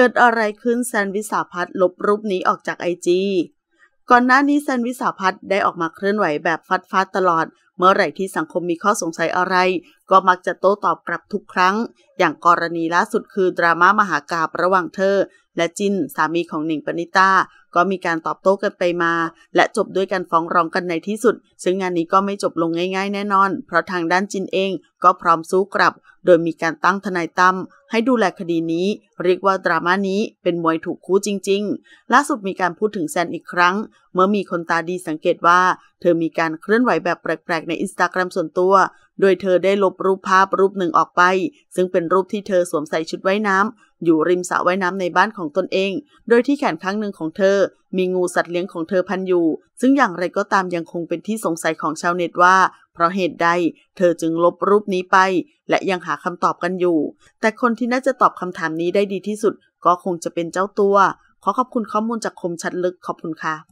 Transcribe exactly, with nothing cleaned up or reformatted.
กิดอะไรขึ้นแซนวิสาพัฒน์ลบรูปนี้ออกจากไอจีก่อนหน้านี้แซนวิสาพัฒน์ได้ออกมาเคลื่อนไหวแบบฟัดๆตลอดเมื่อไหร่ที่สังคมมีข้อสงสัยอะไรก็มักจะโต้ตอบกลับทุกครั้งอย่างกรณีล่าสุดคือดราม่ามหากาพย์ระหว่างเธอและจินสามีของหนิงปณิตาก็มีการตอบโต้กันไปมาและจบด้วยการฟ้องร้องกันในที่สุดซึ่งงานนี้ก็ไม่จบลงง่ายๆแน่นอนเพราะทางด้านจินเองก็พร้อมสู้กลับโดยมีการตั้งทนายตั้มให้ดูแลคดีนี้เรียกว่าดราม่านี้เป็นมวยถูกคู่จริงๆล่าสุดมีการพูดถึงแซนอีกครั้งเมื่อมีคนตาดีสังเกตว่าเธอมีการเคลื่อนไหวแบบแปลกๆใน Instagram ส่วนตัวโดยเธอได้ลบรูปภาพรูปหนึ่งออกไปซึ่งเป็นรูปที่เธอสวมใส่ชุดว่ายน้ำอยู่ริมสระว่ายน้ำในบ้านของตนเองโดยที่แขนข้างหนึ่งของเธอมีงูสัตว์เลี้ยงของเธอพันอยู่ซึ่งอย่างไรก็ตามยังคงเป็นที่สงสัยของชาวเน็ตว่าเพราะเหตุใดเธอจึงลบรูปนี้ไปและยังหาคำตอบกันอยู่แต่คนที่น่าจะตอบคำถามนี้ได้ดีที่สุดก็คงจะเป็นเจ้าตัวขอขอบคุณข้อมูลจากคมชัดลึกขอบคุณค่ะ